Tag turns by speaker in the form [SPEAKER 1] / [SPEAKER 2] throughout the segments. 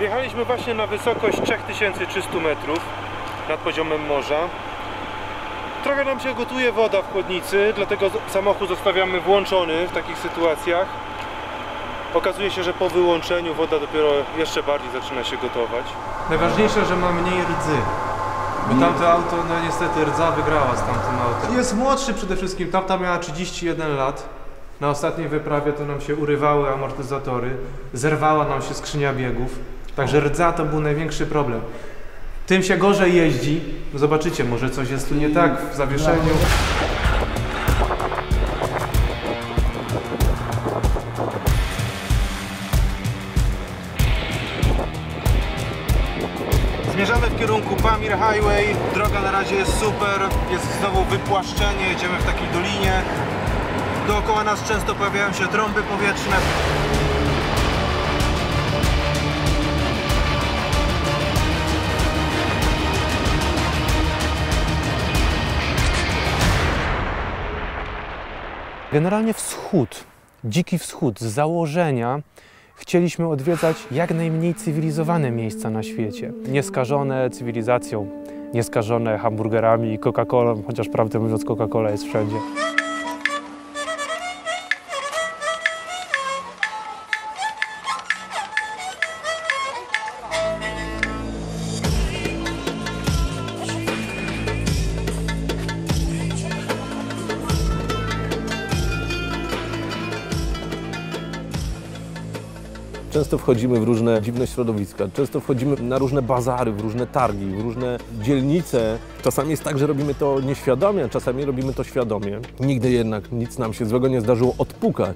[SPEAKER 1] Wjechaliśmy właśnie na wysokość 3300 metrów nad poziomem morza. Trochę nam się gotuje woda w chłodnicy, dlatego samochód zostawiamy włączony w takich sytuacjach. Okazuje się, że po wyłączeniu woda dopiero jeszcze bardziej zaczyna się gotować. Najważniejsze, że ma mniej rdzy. Bo tamte auto, no niestety rdza wygrała z tamtym autem. Jest młodszy przede wszystkim, tamta miała 31 lat. Na ostatniej wyprawie to nam się urywały amortyzatory, zerwała nam się skrzynia biegów. Także rdza to był największy problem. Tym się gorzej jeździ. Zobaczycie, może coś jest tu nie tak w zawieszeniu. Zmierzamy w kierunku Pamir Highway. Droga na razie jest super. Jest znowu wypłaszczenie. Jedziemy w takiej dolinie. Dookoła nas często pojawiają się trąby powietrzne. Generalnie wschód, dziki wschód, z założenia chcieliśmy odwiedzać jak najmniej cywilizowane miejsca na świecie. Nieskażone cywilizacją, nieskażone hamburgerami i Coca-Colą, chociaż prawdę mówiąc Coca-Cola jest wszędzie.
[SPEAKER 2] Często wchodzimy w różne dziwne środowiska, często wchodzimy na różne bazary, w różne targi, w różne dzielnice. Czasami jest tak, że robimy to nieświadomie, a czasami robimy to świadomie. Nigdy jednak nic nam się złego nie zdarzyło odpukać.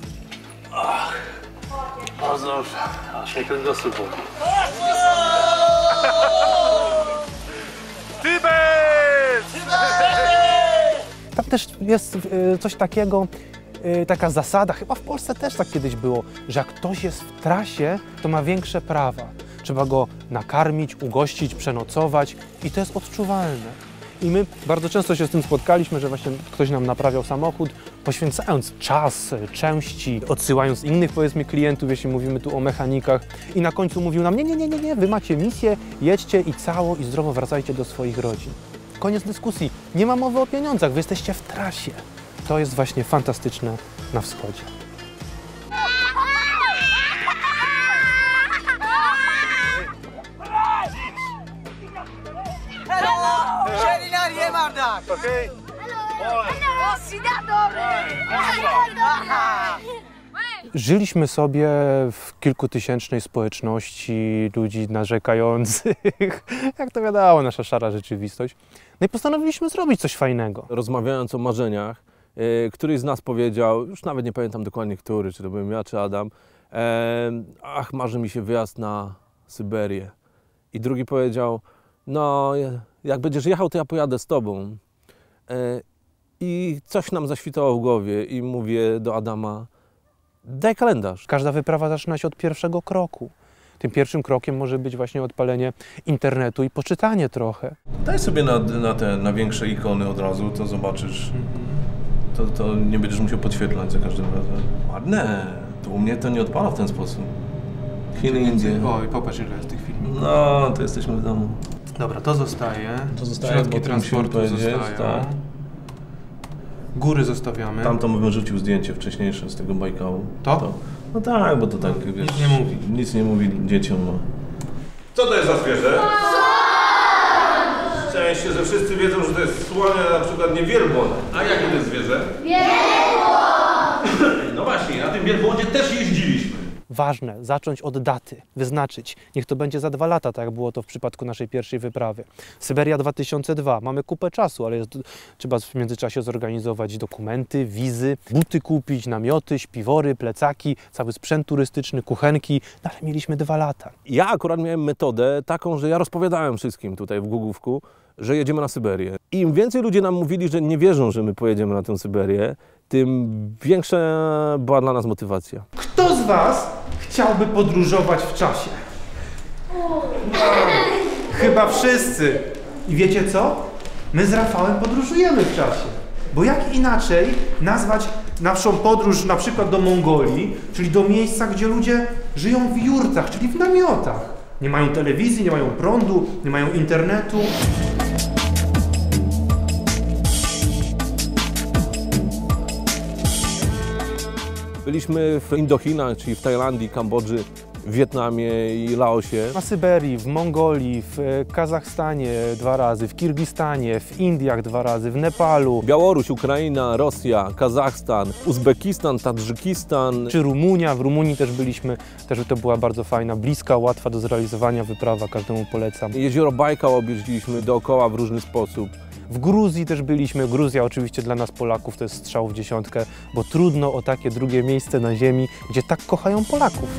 [SPEAKER 3] Bardzo dobrze, aż mnie kręgosłup boli.
[SPEAKER 1] Tybet!
[SPEAKER 4] Tam też jest coś takiego, taka zasada, chyba w Polsce też tak kiedyś było, że jak ktoś jest w trasie, to ma większe prawa. Trzeba go nakarmić, ugościć, przenocować i to jest odczuwalne. I my bardzo często się z tym spotkaliśmy, że właśnie ktoś nam naprawiał samochód, poświęcając czas, części, odsyłając innych, powiedzmy, klientów, jeśli mówimy tu o mechanikach. I na końcu mówił nam, nie, wy macie misję, jedźcie i cało i zdrowo wracajcie do swoich rodzin. Koniec dyskusji. Nie ma mowy o pieniądzach, wy jesteście w trasie. To jest właśnie fantastyczne na wschodzie.
[SPEAKER 1] Okej.
[SPEAKER 4] Żyliśmy sobie w kilkutysięcznej społeczności ludzi narzekających, jak to wiadomo, nasza szara rzeczywistość. No i postanowiliśmy zrobić coś fajnego.
[SPEAKER 2] Rozmawiając o marzeniach, któryś z nas powiedział, już nawet nie pamiętam dokładnie który, czy to byłem ja, czy Adam, ach, marzy mi się wyjazd na Syberię. I drugi powiedział, no jak będziesz jechał, to ja pojadę z tobą. I coś nam zaświtało w głowie i mówię do Adama, daj kalendarz.
[SPEAKER 4] Każda wyprawa zaczyna się od pierwszego kroku. Tym pierwszym krokiem może być właśnie odpalenie internetu i poczytanie trochę.
[SPEAKER 5] Daj sobie na większe ikony od razu, to zobaczysz. To nie będziesz musiał podświetlać za każdym razem. Ładne. To u mnie to nie odpala w ten sposób. Chiny, Indie.
[SPEAKER 1] Oj, popatrz ile jest tych filmów.
[SPEAKER 5] No, to jesteśmy w domu.
[SPEAKER 1] Dobra, to zostaje.
[SPEAKER 5] To zostaje,
[SPEAKER 1] Środki
[SPEAKER 5] bo to musimy
[SPEAKER 1] transportu
[SPEAKER 5] powiedzieć,
[SPEAKER 1] zostają.
[SPEAKER 5] tak.
[SPEAKER 1] Góry zostawiamy.
[SPEAKER 5] Tamto bym wyrzucił zdjęcie wcześniejsze z tego Bajkału.
[SPEAKER 1] To?
[SPEAKER 5] No tak, bo to tak, wiesz,
[SPEAKER 1] nic nie mówi.
[SPEAKER 5] Nic nie mówi dzieciom. No.
[SPEAKER 6] Co to jest za zwierzę? Szczęście, że wszyscy wiedzą, że to jest słoń, a na przykład nie wielbłąd. A jakie to jest zwierzę? Wielbłąd! No właśnie, na tym wielbłądzie też jeździliśmy.
[SPEAKER 4] Ważne, zacząć od daty, wyznaczyć. Niech to będzie za 2 lata, tak jak było to w przypadku naszej pierwszej wyprawy. Syberia 2002. Mamy kupę czasu, ale trzeba w międzyczasie zorganizować dokumenty, wizy, buty kupić, namioty, śpiwory, plecaki, cały sprzęt turystyczny, kuchenki. No, ale mieliśmy 2 lata.
[SPEAKER 2] Ja akurat miałem metodę taką, że ja rozpowiadałem wszystkim tutaj w Głogówku, że jedziemy na Syberię. I im więcej ludzie nam mówili, że nie wierzą, że my pojedziemy na tę Syberię, tym większa była dla nas motywacja.
[SPEAKER 1] Kto z was chciałby podróżować w czasie? Chyba wszyscy. I wiecie co? My z Rafałem podróżujemy w czasie. Bo jak inaczej nazwać naszą podróż na przykład do Mongolii, czyli do miejsca, gdzie ludzie
[SPEAKER 4] żyją w jurtach, czyli w namiotach. Nie mają telewizji, nie mają prądu, nie mają internetu.
[SPEAKER 2] Byliśmy w Indochinach, czyli w Tajlandii, Kambodży, w Wietnamie i Laosie.
[SPEAKER 4] Na Syberii, w Mongolii, w Kazachstanie 2 razy, w Kirgistanie, w Indiach 2 razy, w Nepalu.
[SPEAKER 2] Białoruś, Ukraina, Rosja, Kazachstan, Uzbekistan, Tadżykistan.
[SPEAKER 4] Czy Rumunia, w Rumunii też byliśmy, też to była bardzo fajna, bliska, łatwa do zrealizowania wyprawa, każdemu polecam.
[SPEAKER 2] Jezioro Bajkał objeździliśmy dookoła w różny sposób.
[SPEAKER 4] W Gruzji też byliśmy. Gruzja oczywiście dla nas Polaków to jest strzał w dziesiątkę, bo trudno o takie drugie miejsce na ziemi, gdzie tak kochają Polaków.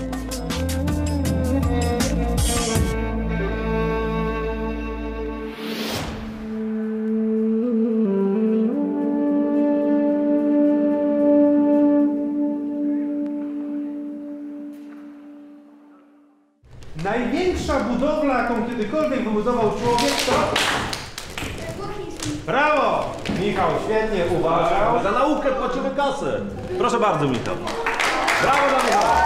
[SPEAKER 4] Największa budowla, jaką kiedykolwiek wybudował człowiek, to... Brawo! Michał, świetnie uważał.
[SPEAKER 6] Za naukę płacimy kasę. Proszę bardzo, Michał. Brawo dla Michała.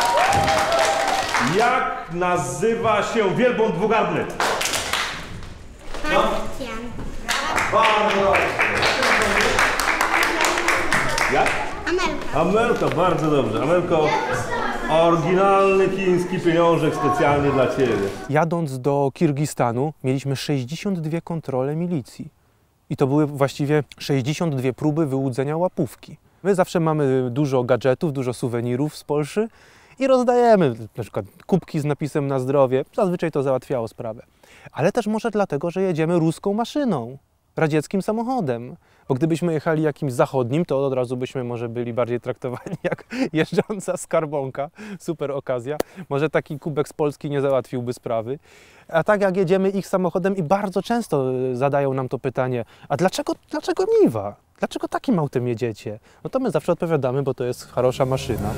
[SPEAKER 6] Jak nazywa się wielbłąd dwugarbny?
[SPEAKER 7] Bastian.
[SPEAKER 6] Bardzo dobrze. Jak?
[SPEAKER 7] Amelka.
[SPEAKER 6] Amelka, bardzo dobrze. Amelko, oryginalny chiński pieniążek specjalnie dla Ciebie.
[SPEAKER 4] Jadąc do Kirgistanu mieliśmy 62 kontrole milicji. I to były właściwie 62 próby wyłudzenia łapówki. My zawsze mamy dużo gadżetów, dużo suwenirów z Polszy i rozdajemy na przykład kubki z napisem na zdrowie. Zazwyczaj to załatwiało sprawę. Ale też może dlatego, że jedziemy ruską maszyną, radzieckim samochodem. Bo gdybyśmy jechali jakimś zachodnim, to od razu byśmy może byli bardziej traktowani jak jeżdżąca skarbonka. Super okazja. Może taki kubek z Polski nie załatwiłby sprawy. A tak jak jedziemy ich samochodem i bardzo często zadają nam to pytanie, a dlaczego Niwa? Dlaczego takim autem jedziecie? No to my zawsze odpowiadamy, bo to jest хороша maszyna.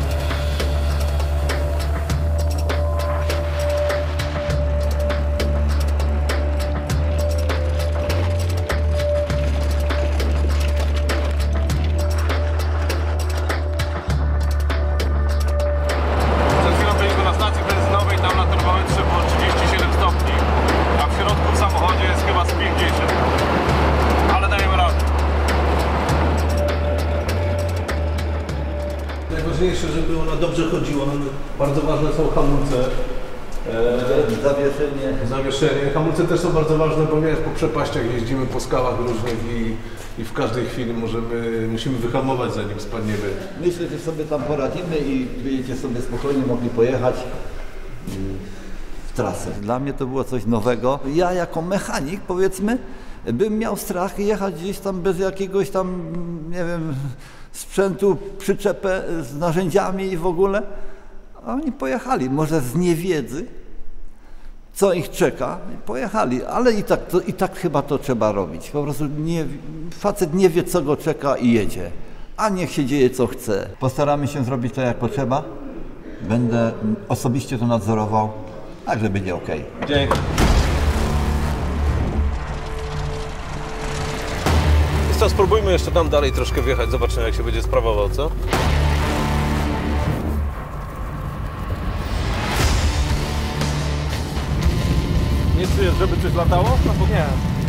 [SPEAKER 6] Przed chwilą byliśmy na stacji benzynowej, tam na termometrze było 37 stopni, a w środku w samochodzie jest chyba z 50. Ale dajemy radę.
[SPEAKER 5] Najważniejsze, żeby ona dobrze chodziła. Bardzo ważne są hamulce. Zawieszenie. Hamulce też są bardzo ważne, bo wiesz, po przepaściach jeździmy po skałach różnych i w każdej chwili musimy wyhamować, zanim spadniemy.
[SPEAKER 8] Myślę, że sobie tam poradzimy i będziecie sobie spokojnie mogli pojechać w trasę. Dla mnie to było coś nowego. Ja jako mechanik, powiedzmy, bym miał strach jechać gdzieś tam bez jakiegoś tam, nie wiem, sprzętu, przyczepę z narzędziami i w ogóle. A oni pojechali, może z niewiedzy, co ich czeka, pojechali, ale i tak chyba to trzeba robić. Po prostu facet nie wie, co go czeka i jedzie, a niech się dzieje, co chce. Postaramy się zrobić to, jak potrzeba. Będę osobiście to nadzorował, także będzie ok.
[SPEAKER 6] Dzięki.
[SPEAKER 5] Co, spróbujmy jeszcze tam dalej troszkę wjechać, zobaczymy, jak się będzie sprawował, co?
[SPEAKER 6] Nie czujesz, żeby coś latało?
[SPEAKER 4] No nie.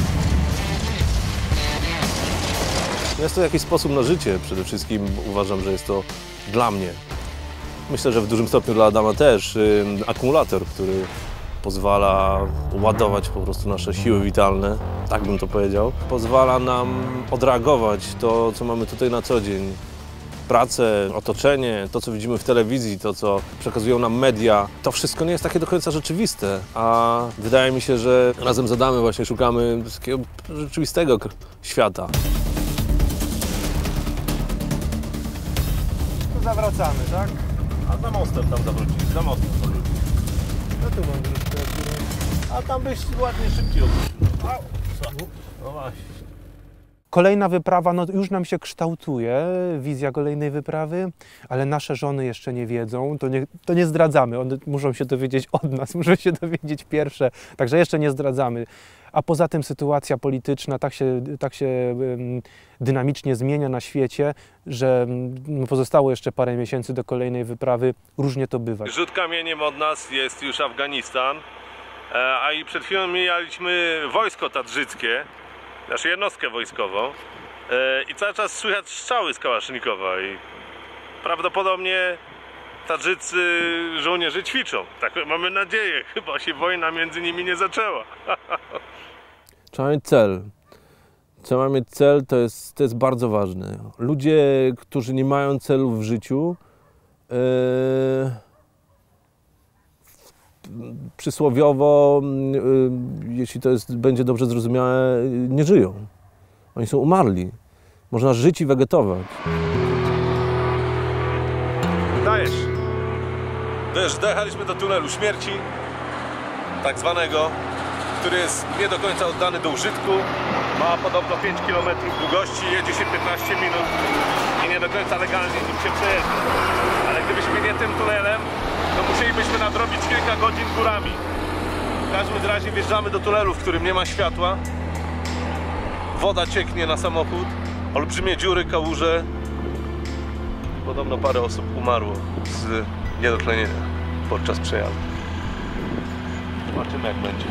[SPEAKER 2] Jest to jakiś sposób na życie. Przede wszystkim uważam, że jest to dla mnie. Myślę, że w dużym stopniu dla Adama też akumulator, który pozwala ładować po prostu nasze siły witalne, tak bym to powiedział. Pozwala nam odreagować to, co mamy tutaj na co dzień. Pracę, otoczenie, to co widzimy w telewizji, to co przekazują nam media, to wszystko nie jest takie do końca rzeczywiste, a wydaje mi się, że razem z Adamem właśnie szukamy takiego rzeczywistego świata.
[SPEAKER 4] Tu zawracamy, tak?
[SPEAKER 6] A za mostem tam zawrócić, za mostem zawrócić.
[SPEAKER 4] No tu mam dróżkę.
[SPEAKER 6] A tam byś ładnie szybciej opuścił. No właśnie.
[SPEAKER 4] Kolejna wyprawa, no już nam się kształtuje, wizja kolejnej wyprawy, ale nasze żony jeszcze nie wiedzą, to nie zdradzamy, one muszą się dowiedzieć od nas, muszą się dowiedzieć pierwsze, także jeszcze nie zdradzamy. A poza tym sytuacja polityczna tak się dynamicznie zmienia na świecie, że pozostało jeszcze parę miesięcy do kolejnej wyprawy, różnie to bywa.
[SPEAKER 6] Rzut kamieniem od nas jest już Afganistan, a i przed chwilą mijaliśmy wojsko tadżyckie, naszą jednostkę wojskową i cały czas słychać strzały z kałasznikowa i prawdopodobnie Tadżycy żołnierze ćwiczą. Tak mamy nadzieję, chyba się wojna między nimi nie zaczęła.
[SPEAKER 2] Trzeba mieć cel. Trzeba mieć cel, to jest bardzo ważne. Ludzie, którzy nie mają celu w życiu, przysłowiowo, jeśli to będzie dobrze zrozumiałe, nie żyją. Oni są umarli. Można żyć i wegetować.
[SPEAKER 6] Dajesz. Dojechaliśmy do tunelu śmierci, tak zwanego, który jest nie do końca oddany do użytku. Ma podobno 5 km długości, jedzie się 15 minut i nie do końca legalnie nim się przejeżdża. Ale gdybyśmy nie tym tunelem, to musielibyśmy nadrobić kilka godzin górami. W każdym razie wjeżdżamy do tunelu, w którym nie ma światła. Woda cieknie na samochód, olbrzymie dziury, kałuże. Podobno parę osób umarło z niedotlenienia podczas przejazdu. Zobaczymy, jak będzie.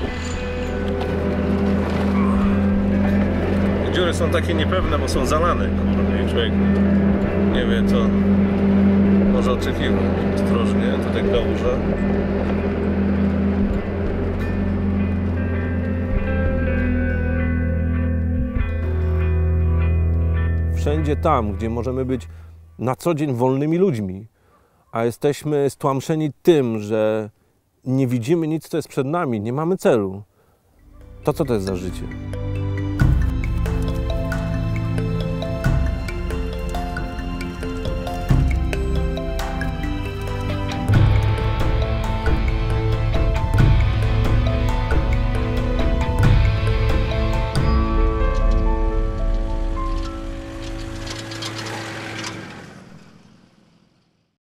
[SPEAKER 6] Dziury są takie niepewne, bo są zalane. I człowiek nie wie, co może oczekiwać. Ostrożnie, tutaj kałuża.
[SPEAKER 2] Wszędzie tam, gdzie możemy być na co dzień wolnymi ludźmi, a jesteśmy stłamszeni tym, że nie widzimy nic, co jest przed nami, nie mamy celu, to co to jest za życie?